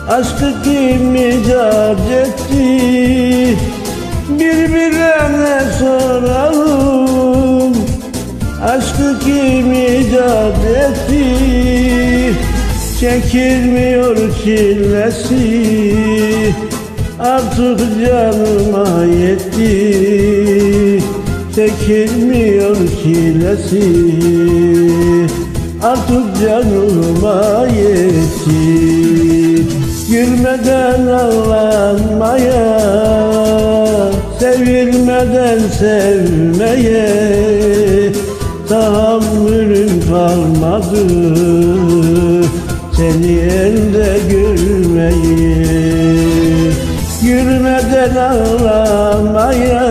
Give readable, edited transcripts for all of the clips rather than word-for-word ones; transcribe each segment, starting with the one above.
Aşkı kim icat etti? Birbirlerine soralım. Aşkı kim icat etti? Çekilmiyor çilesi, artık canıma yetti. Çekilmiyor çilesi, artık canıma yetti. Gülmeden ağlanmaya, sevilmeden sevmeye tahammülüm kalmadı. Seni elde görmeyi, gülmeden ağlamaya,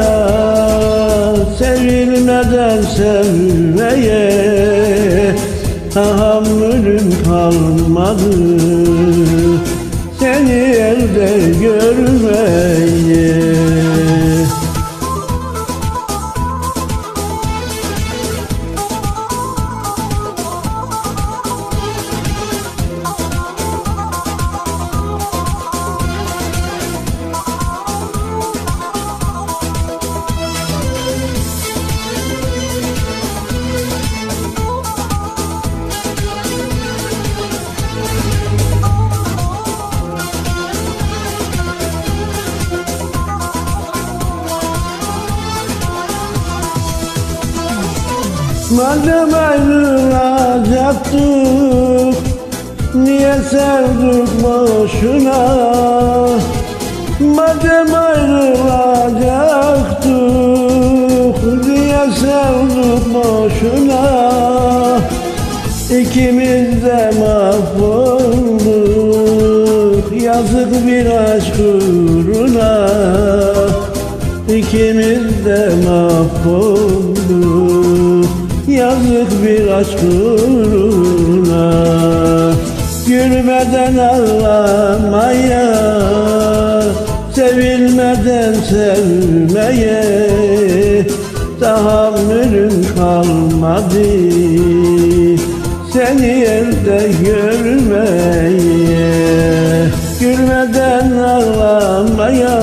sevilmeden sevmeye tahammülüm kalmadı. Seni elde görmeye. Madem ayrılacaktık, niye sevdik boşuna? Madem ayrılacaktık, niye sevdik boşuna? İkimiz de mahvolduk, yazık bir aşk uğruna. İkimiz de mahvolduk, yazık bir aşk uğruna. Gülmeden ağlamaya, sevilmeden sevmeye tahammülüm kalmadı. Seni elde görmeye, gülmeden ağlamaya,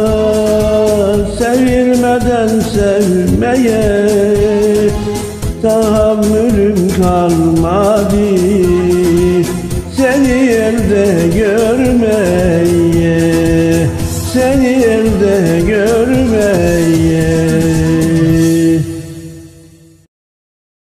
sevilmeden sevmeye tahammülüm kalmadı. Seni elde görmeye, seni elde